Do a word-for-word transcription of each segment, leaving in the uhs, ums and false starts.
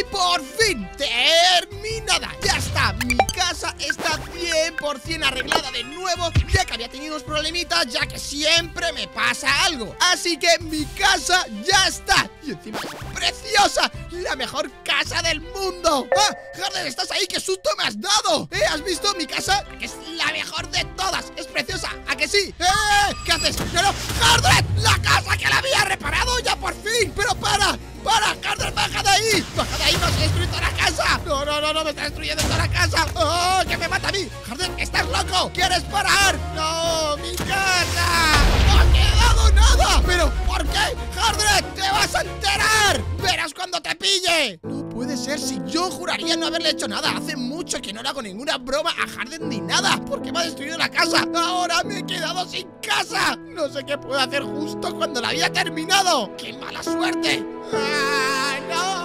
Y por fin, terminada. Ya está, mi casa está cien por cien arreglada de nuevo, ya que había tenido unos problemitas, ya que siempre me pasa algo. Así que mi casa ya está. Y encima es preciosa, la mejor casa del mundo. ¡Ah! Harden, ¿estás ahí? ¡Qué susto me has dado! ¿Eh? ¿Has visto mi casa? Que es la mejor de todas. Es preciosa, ¿a que sí? ¡Eh! ¿Qué haces? ¡No, no! ¡Harden! ¡La casa que la había reparado ya por fin! ¡Pero para! ¡Para! ¡Harden, baja de ahí! ¡Baja de ahí! ¡No se destruye toda la casa! ¡No, no, no! ¡No me está destruyendo toda la casa! ¡Oh! ¡Que me mata a mí! ¡Harden, estás loco! ¿Quieres parar? ¡No! ¡Mi casa! ¡No ha quedado nada! ¿Pero por qué? ¡Harden! ¡Te vas a enterar! ¡Verás cuando te pille! No puede ser, si yo juraría no haberle hecho nada. Hace mucho que no le hago ninguna broma a Harden ni nada. ¿Por qué me ha destruido la casa? ¡Ahora me he quedado sin casa! No sé qué puedo hacer justo cuando la había terminado. ¡Qué mala suerte! ¡Ah,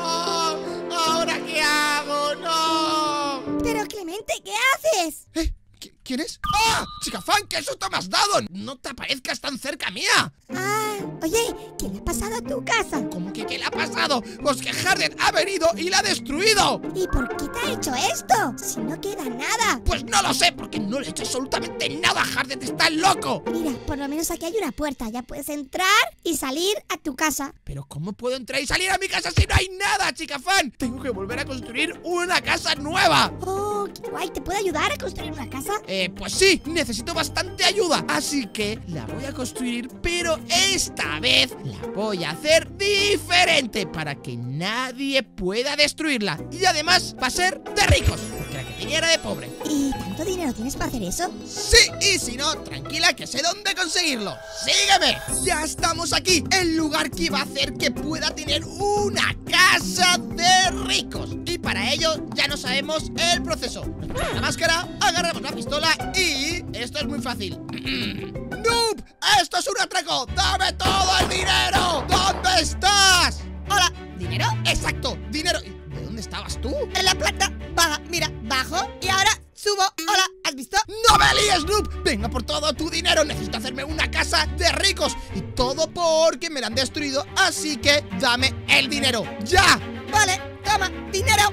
no! ¿Ahora qué hago? ¡No! Pero Clemente, ¿qué haces? ¿Eh? ¿Quién es? ¡Ah! ¡Chica Fan! ¡Qué susto me has dado! ¡No te aparezcas tan cerca mía! Ah, oye, ¿qué le ha pasado a tu casa? ¿Cómo que qué le ha pasado? Pues que Harden ha venido y la ha destruido. ¿Y por qué te ha hecho esto? Si no queda nada. Pues no lo sé, porque no le he hecho absolutamente nada. Harden está loco. Mira, por lo menos aquí hay una puerta. Ya puedes entrar y salir a tu casa. Pero ¿cómo puedo entrar y salir a mi casa si no hay nada, Chica Fan? Tengo que volver a construir una casa nueva. Oh, qué guay. ¿Te puedo ayudar a construir una casa? Eh, pues sí, necesito bastante ayuda. Así que la voy a construir, pero esta vez la voy a hacer diferente para que nadie pueda destruirla. Y además va a ser de ricos, porque la que tenía era de pobre. ¿Y tanto dinero tienes para hacer eso? Sí, y si no, tranquila que sé dónde conseguirlo. ¡Sígueme! Ya estamos aquí, el lugar que va a hacer que pueda tener una casa de ricos. Y para ello ya no sabemos el proceso. Nos ponemos la máscara, agarramos la pistola y esto es muy fácil. ¡Noob! ¡Esto es un atraco! ¡Dame todo el dinero! ¿Dónde estás? Hola, ¿dinero? Exacto, dinero. ¿De dónde estabas tú? En la planta baja, mira, bajo y ahora subo. Hola, ¿has visto? ¡No me líes, Noob! Venga por todo tu dinero. Necesito hacerme una casa de ricos. Y todo porque me la han destruido. Así que dame el dinero. ¡Ya! Vale, toma, dinero.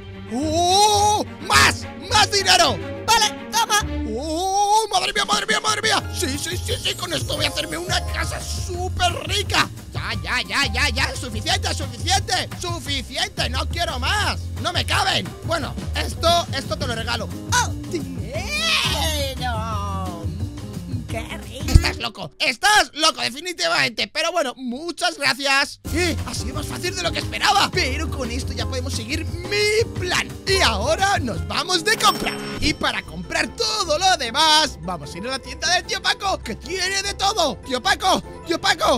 ¡Oh! ¡Más! ¡Más dinero! Vale, toma. ¡Oh! ¡Madre mía, madre mía, madre mía! Sí, sí, sí, sí, con esto voy a hacerme una casa súper rica. Ya, ya, ya, ya, ya, suficiente, suficiente, suficiente, no quiero más. No me caben. Bueno, esto, esto te lo regalo. ¡Oh! ¡Dinero! ¡Qué rico! Estás loco, estás loco, definitivamente. Pero bueno, muchas gracias. Eh, ha sido más fácil de lo que esperaba. Pero con esto ya podemos seguir mi plan. Y ahora nos vamos de compra. Y para comprar todo lo demás, vamos a ir a la tienda del tío Paco, que tiene de todo. Tío Paco, tío Paco.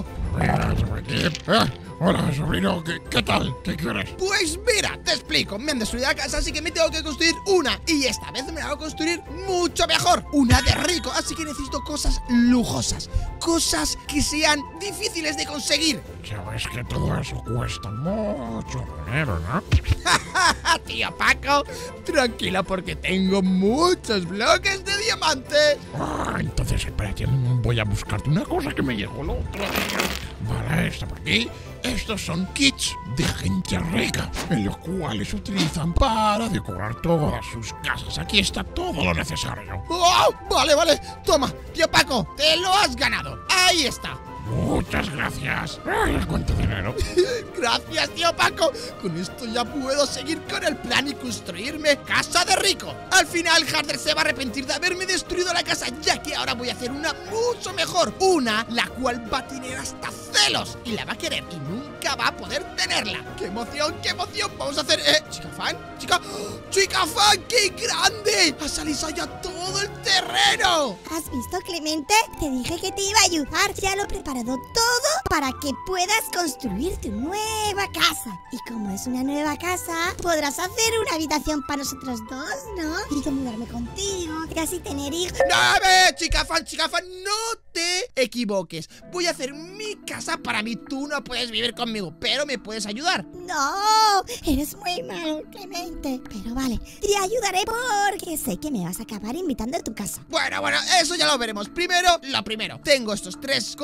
Hola, sobrino, ¿qué, qué tal? ¿Qué quieres? Pues mira, te explico. Me han destruido la casa, así que me tengo que construir una. Y esta vez me la voy a construir mucho mejor. Una de rico, así que necesito cosas lujosas. Cosas que sean difíciles de conseguir. Sabes que todo eso cuesta mucho dinero, ¿no? Tío Paco, tranquila porque tengo muchos bloques de diamantes. Ah, entonces espérate, voy a buscarte una cosa que me llegó el otro día. Vale, está por aquí. Estos son kits de gente rica, en los cuales utilizan para decorar todas sus casas. Aquí está todo lo necesario. ¡Oh! Vale, vale. Toma, tío Paco, te lo has ganado. Ahí está. Muchas gracias. Ay, ¿cuánto dinero? Gracias, tío Paco. Con esto ya puedo seguir con el plan y construirme casa de rico. Al final, Harden se va a arrepentir de haberme destruido la casa, ya que ahora voy a hacer una mucho mejor. Una la cual va a tener hasta celos y la va a querer y nunca va a poder tenerla. ¡Qué emoción, qué emoción! Vamos a hacer... Eh, chica fan, chica... ¡Oh! ¡Chica fan, qué grande! ¡Has alisado ya todo el terreno! ¿Has visto, Clemente? Te dije que te iba a ayudar. Ya lo he preparado todo para que puedas construir tu nueva casa. Y como es una nueva casa, podrás hacer una habitación para nosotros dos, ¿no? Y yo mudarme contigo, y así tener hijos. ¡No, a ver, chica fan, chica fan! ¡No te equivoques! Voy a hacer mi casa para mí. Tú no puedes vivir conmigo, pero me puedes ayudar. No, eres muy malo, Clemente. Pero vale, te ayudaré porque sé que me vas a acabar invitando a tu casa. Bueno, bueno, eso ya lo veremos. Primero, lo primero. Tengo estos tres cofres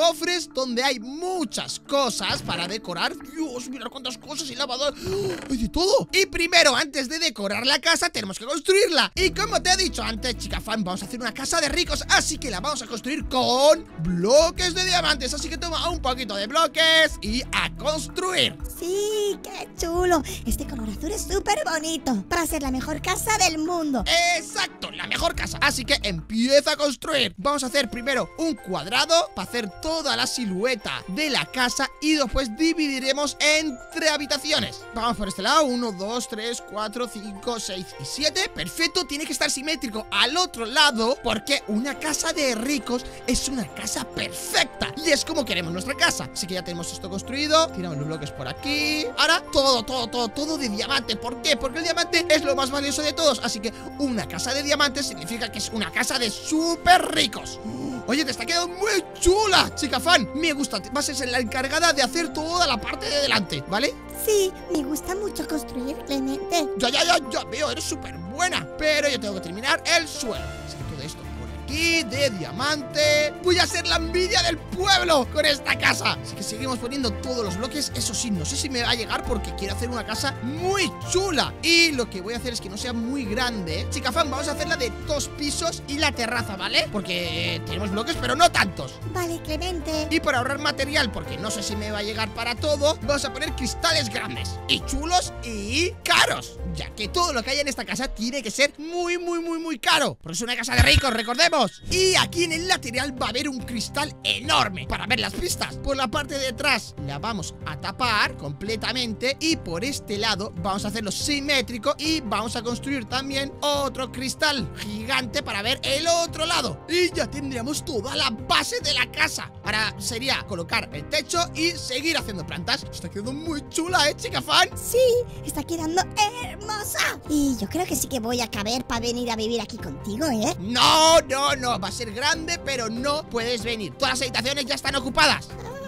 habitaciones donde hay muchas cosas para decorar. Dios, mira cuántas cosas y lavador. ¡Hay de todo! Y primero, antes de decorar la casa, tenemos que construirla. Y como te he dicho antes, chica fan, vamos a hacer una casa de ricos, así que la vamos a construir con bloques de diamantes. Así que toma un poquito de bloques y a construir. Sí, qué chulo. Este color azul es súper bonito. Va a ser la mejor casa del mundo. Exacto, la mejor casa. Así que empieza a construir. Vamos a hacer primero un cuadrado para hacer toda la silueta de la casa y después dividiremos entre habitaciones. Vamos por este lado, uno, dos, tres, cuatro, cinco, seis y siete. Perfecto, tiene que estar simétrico al otro lado porque una casa de ricos es una casa perfecta y es como queremos nuestra casa. Así que ya tenemos esto construido. Tiramos los bloques por aquí. Ahora todo, todo, todo, todo de diamante. ¿Por qué? Porque el diamante es lo más valioso de todos. Así que una casa de diamantes significa que es una casa de súper ricos. Oye, te está quedando muy chula, chica fan. Me gusta, vas a ser la encargada de hacer toda la parte de delante, ¿vale? Sí, me gusta mucho construir, Clemente. Ya, ya, ya, ya veo, eres súper buena. Pero yo tengo que terminar el suelo. Así que todo esto por aquí, de diamante. Voy a ser la envidia del pueblo con esta casa. Así que seguimos poniendo todos los bloques. Eso sí, no sé si me va a llegar porque quiero hacer una casa muy chula. Y lo que voy a hacer es que no sea muy grande. Chica fan, vamos a hacerla de dos pisos y la terraza, ¿vale? Porque tenemos bloques, pero no tantos. Vale, Clemente. Y para ahorrar material, porque no sé si me va a llegar para todo, vamos a poner cristales grandes y chulos y caros, ya que todo lo que hay en esta casa tiene que ser muy, muy, muy, muy caro, porque es una casa de ricos, recordemos. Y aquí en el lateral va a haber un cristal enorme para ver las pistas. Por la parte de atrás la vamos a tapar completamente y por este lado vamos a hacerlo simétrico y vamos a construir también otro cristal gigante para ver el otro lado. Y ya tendríamos toda la base de la casa. Ahora sería colocar el techo y seguir haciendo plantas. Está quedando muy chula, ¿eh, chica fan? Sí, está quedando hermosa. Y yo creo que sí que voy a caber para venir a vivir aquí contigo, ¿eh? No, no, no, va a ser grande, pero no puedes venir. Todas las habitaciones ya están ocupadas.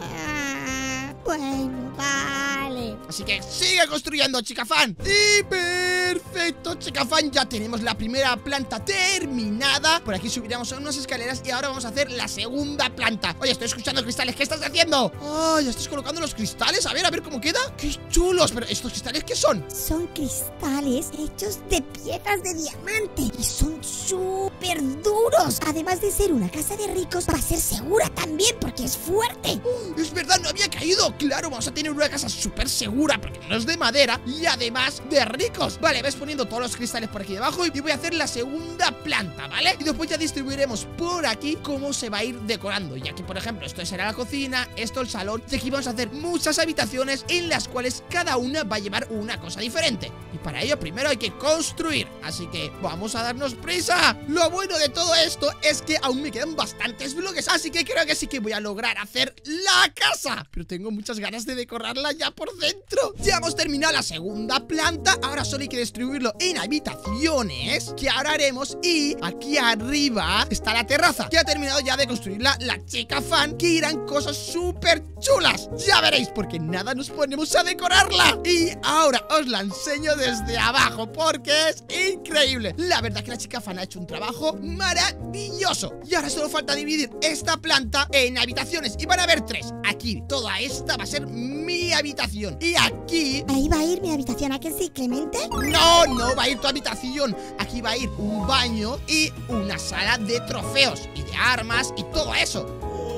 Ah, bueno, vale. Así que sigue construyendo, chica fan. Y perfecto, chica fan, ya tenemos la primera planta terminada. Por aquí subiremos a unas escaleras y ahora vamos a hacer la segunda planta. Oye, estoy escuchando cristales, ¿qué estás haciendo? Oh, ya estás colocando los cristales, a ver, a ver cómo queda. ¡Qué chulos! Pero ¿estos cristales qué son? Son cristales hechos de piedras de diamante y son súper duros. Además de ser una casa de ricos, va a ser segura también porque es fuerte. Oh, es verdad, no había caído. Claro, vamos a tener una casa súper segura porque no es de madera y además de ricos. Vale, ves poniendo todos los cristales por aquí debajo y voy a hacer la segunda planta, ¿vale? Y después ya distribuiremos por aquí cómo se va a ir decorando. Ya que, por ejemplo, esto será la cocina, esto el salón. Y aquí vamos a hacer muchas habitaciones en las cuales cada una va a llevar una cosa diferente. Y para ello primero hay que construir. Así que vamos a darnos prisa. Lo bueno de todo esto es que aún me quedan bastantes bloques, así que creo que sí que voy a lograr hacer la casa. Pero tengo muchas ganas de decorarla ya por dentro. Ya hemos terminado la segunda planta. Ahora solo hay que distribuirlo en habitaciones, que ahora haremos. Y aquí arriba está la terraza, que ha terminado ya de construirla la chica fan, que irán cosas súper chulas. Ya veréis, porque nada nos ponemos a decorarla. Y ahora os la enseño desde abajo porque es increíble. La verdad que la chica fan ha hecho un trabajo maravilloso. Y ahora solo falta dividir esta planta en habitaciones. Y van a haber tres. Aquí, toda esta va a ser mi habitación. Y aquí... Ahí va a ir mi habitación, ¿a que sí, Clemente? No, no va a ir tu habitación. Aquí va a ir un baño y una sala de trofeos y de armas y todo eso.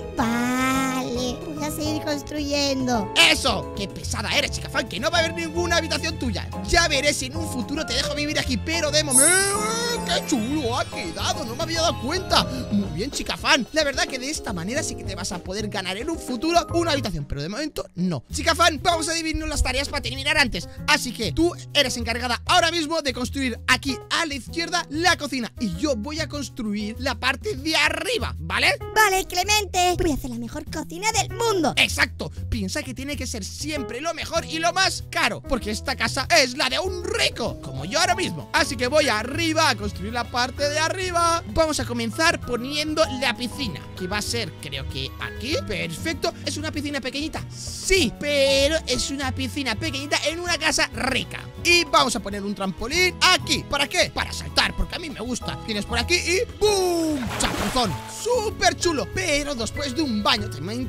Vale, voy a seguir construyendo. ¡Eso! ¡Qué pesada eres, chica fan! Que no va a haber ninguna habitación tuya. Ya veré si en un futuro te dejo vivir aquí, pero de momento... ¡Qué chulo ha quedado! No me había dado cuenta. Muy bien, chica fan. La verdad que de esta manera sí que te vas a poder ganar en un futuro una habitación, pero de momento no. Chica fan, vamos a dividirnos las tareas para terminar antes. Así que tú eres encargada ahora mismo de construir aquí a la izquierda la cocina y yo voy a construir la parte de arriba, ¿vale? Vale, Clemente. Voy a hacer la mejor cocina del mundo. Exacto, piensa que tiene que ser siempre lo mejor y lo más caro, porque esta casa es la de un rico, como yo ahora mismo. Así que voy arriba a construir la parte de arriba. Vamos a comenzar poniendo la piscina, que va a ser, creo que aquí. Perfecto, ¿es una piscina pequeñita? Sí, pero es una piscina pequeñita en una casa rica. Y vamos a poner un trampolín aquí. ¿Para qué? Para saltar, porque a mí me gusta. Tienes por aquí y ¡boom! ¡Chapuzón! ¡Súper chulo! Pero después de un baño, también te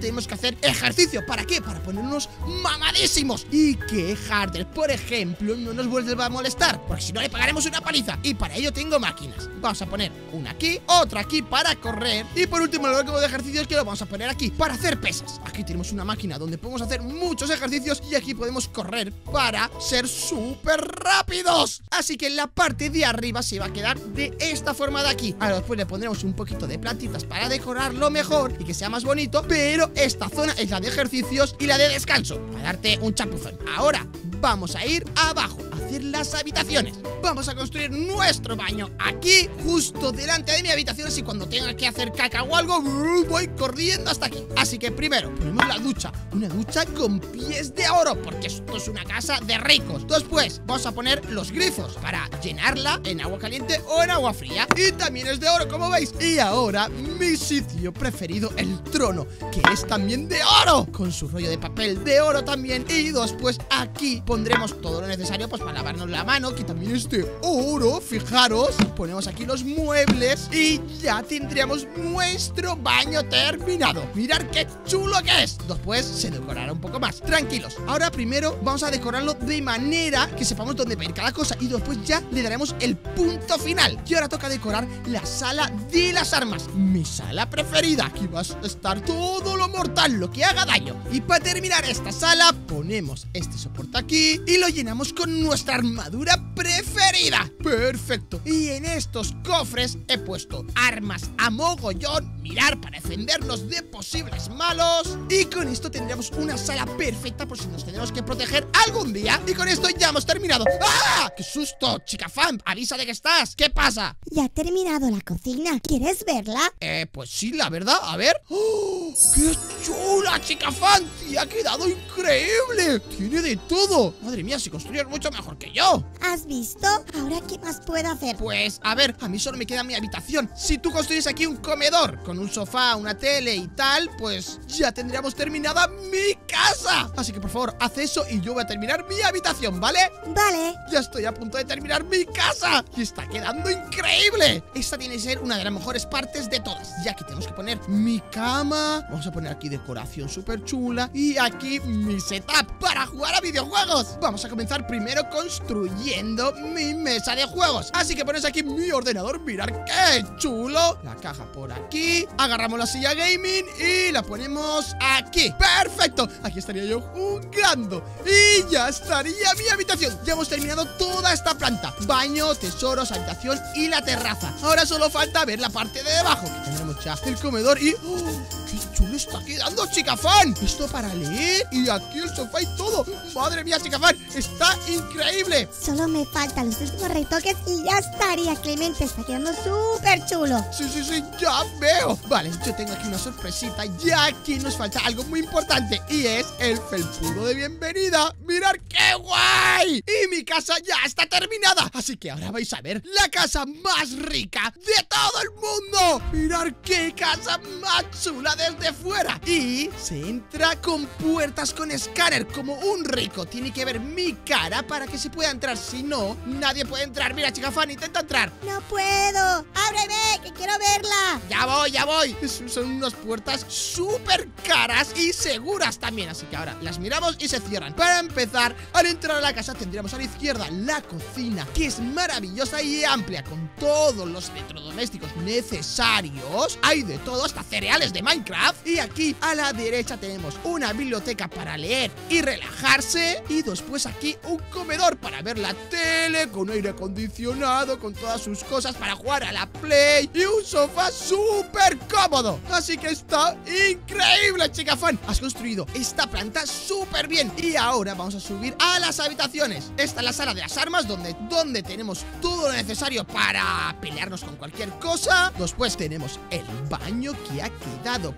tenemos que hacer ejercicio. ¿Para qué? Para ponernos mamadísimos y que Harder, por ejemplo, no nos vuelva a molestar, porque si no le pagaremos una paliza. Y para ello tengo máquinas. Vamos a poner una aquí, otra aquí para correr, y por último el último de ejercicios que lo vamos a poner aquí para hacer pesas. Aquí tenemos una máquina donde podemos hacer muchos ejercicios y aquí podemos correr para ser súper rápidos. Así que la parte de arriba se va a quedar de esta forma de aquí. Ahora después le pondremos un poquito de plantitas para decorarlo mejor y que sea más bonito, pero esta zona es la de ejercicios y la de descanso, para darte un chapuzón. Ahora vamos a ir abajo a hacer las habitaciones. Vamos a construir nuestro baño aquí, justo delante de mi habitación, así cuando tenga que hacer caca o algo, voy corriendo hasta aquí. Así que primero ponemos la ducha, una ducha con pies de oro, porque esto es una casa de ricos. Después vamos a poner los grifos para llenarla en agua caliente o en agua fría, y también es de oro, como veis. Y ahora mi sitio preferido, el trono, que es también de oro, con su rollo de papel de oro también. Y después aquí pondremos todo lo necesario pues para lavarnos la mano, que también es de oro. Fijaros, ponemos aquí los muebles y ya tendríamos nuestro baño terminado. Mirad qué chulo que es. Después se decorará un poco más. Tranquilos, ahora primero vamos a decorarlo de manera que sepamos dónde va a ir cada cosa, y después ya le daremos el punto final. Y ahora toca decorar la sala de las armas, mi sala preferida. Aquí va a estar todo lo mortal, lo que haga daño. Y para terminar esta sala ponemos este soporte aquí y lo llenamos con nuestra armadura preferida. Perfecto. Y en estos cofres he puesto armas a mogollón, mirar, para defendernos de posibles malos. Y con esto tendríamos una sala perfecta por si nos tenemos que proteger algún día. Y con esto ya hemos terminado. ¡Ah! ¡Qué susto! Chica fan, avisa de que estás. ¿Qué pasa? Ya ha terminado la cocina. ¿Quieres verla? Eh, pues sí, la verdad. A ver. ¡Oh! ¡Qué chula, chica fan! ¡Te ha quedado increíble! Tiene de todo. Madre mía, si construyes mucho mejor que yo. ¿Has visto? ¿Ahora qué más puedo hacer? Pues, a ver, a mí solo me queda mi habitación. Si tú construyes aquí un comedor con un sofá, una tele y tal, pues ya tendríamos terminada mi casa. Así que por favor, haz eso y yo voy a terminar mi habitación, ¿vale? Vale. Ya estoy a punto de terminar mi casa y está quedando increíble. Esta tiene que ser una de las mejores partes de todas. Ya que tenemos que poner mi cama, vamos a poner aquí decoración súper chula y aquí mi setup para jugar a videojuegos. Vamos a comenzar primero construyendo mi mesa de juegos. Así que pones aquí mi ordenador. Mirad qué chulo. La caja por aquí. Agarramos la silla gaming y la ponemos aquí. ¡Perfecto! Aquí estaría yo jugando y ya estaría mi habitación. Ya hemos terminado toda esta planta: baño, tesoros, habitación y la terraza. Ahora solo falta ver la parte de debajo, que tendremos ya el comedor y... ¡oh! ¡Qué chulo está quedando, chica fan! Esto para leer y aquí el sofá y todo. ¡Madre mía, chica fan! ¡Está increíble! Solo me faltan los últimos retoques y ya estaría. Clemente, está quedando súper chulo. Sí, sí, sí, ya veo. Vale, yo tengo aquí una sorpresita. Ya aquí nos falta algo muy importante y es el felpudo de bienvenida. ¡Mirad qué guay! Y mi casa ya está terminada. Así que ahora vais a ver la casa más rica de todo el mundo. ¡Mirad qué casa más chula desde fuera! Y se entra con puertas con escáner, como un rico. Tiene que ver mi cara para que se pueda entrar. Si no, nadie puede entrar. Mira, chica fan, intenta entrar. No puedo. ¡Ábreme, que quiero verla! Ya voy, ya voy. Es- Son unas puertas súper caras y seguras también. Así que ahora las miramos y se cierran. Para empezar, al entrar a la casa tendríamos a la izquierda la cocina, que es maravillosa y amplia, con todos los electrodomésticos necesarios. Hay de todo, hasta cereales de Minecraft. Y aquí a la derecha tenemos una biblioteca para leer y relajarse. Y después aquí un comedor para ver la tele, con aire acondicionado, con todas sus cosas para jugar a la Play, y un sofá súper cómodo. Así que está increíble, chica fan. Has construido esta planta súper bien. Y ahora vamos a subir a las habitaciones. Esta es la sala de las armas, donde, donde tenemos todo lo necesario para pelearnos con cualquier cosa. Después tenemos el baño, que ha quedado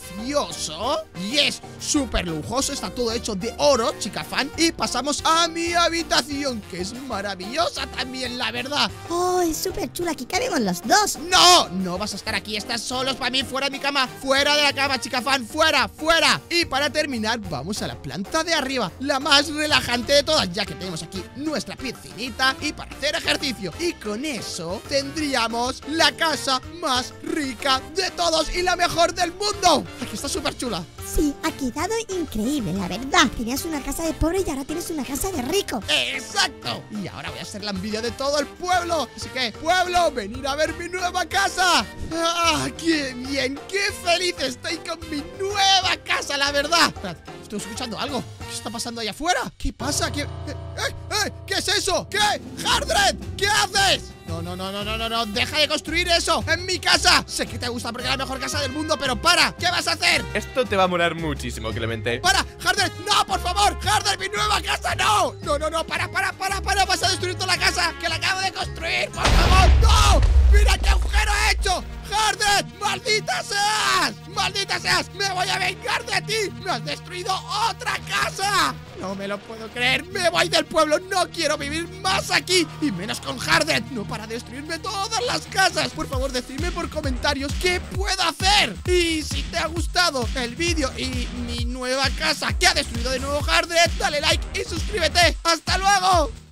precioso y es súper lujoso. Está todo hecho de oro, chica fan. Y pasamos a mi habitación. habitación, que es maravillosa también, la verdad. Oh, es súper chula, aquí cabemos los dos. ¡No! No vas a estar aquí, estás solos para mí, fuera de mi cama. Fuera de la cama, chica fan, fuera, fuera. Y para terminar, vamos a la planta de arriba, la más relajante de todas, ya que tenemos aquí nuestra piscinita y para hacer ejercicio. Y con eso tendríamos la casa más rica de todos y la mejor del mundo. Aquí está súper chula. Sí, ha quedado increíble, la verdad. Tenías una casa de pobre y ahora tienes una casa de rico. ¡Exacto! Y ahora voy a ser la envidia de todo el pueblo. Así que, pueblo, venid a ver mi nueva casa. ¡Ah, qué bien! ¡Qué feliz estoy con mi nueva casa, la verdad! Esperad, estoy escuchando algo. ¿Qué está pasando allá afuera? ¿Qué pasa? ¿Qué, eh, eh, eh, ¿qué es eso? ¿Qué? ¡Hardred! ¿Qué haces? No, no, no, no, no, no, no, deja de construir eso en mi casa. Sé que te gusta porque es la mejor casa del mundo, pero para, ¿qué vas a hacer? Esto te va a molar muchísimo, Clemente. ¡Para! ¡Hardred! ¡No, por favor! ¡Hardred, mi nueva casa! ¡No! No, no, no, para, para, para, para. Vas a destruir toda la casa que la acabo de construir, por favor. ¡No! ¡Mira qué agujero he hecho! ¡Hardred! ¡Maldita seas! ¡Maldita seas! ¡Me voy a vengar de ti! ¡Me has destruido otra casa! No me lo puedo creer. Me voy del pueblo. No quiero vivir más aquí. Y menos con Hardred. No para destruirme todas las casas. Por favor, decidme por comentarios qué puedo hacer. Y si te ha gustado el vídeo y mi nueva casa que ha destruido de nuevo Hardred, dale like y suscríbete. ¡Hasta luego!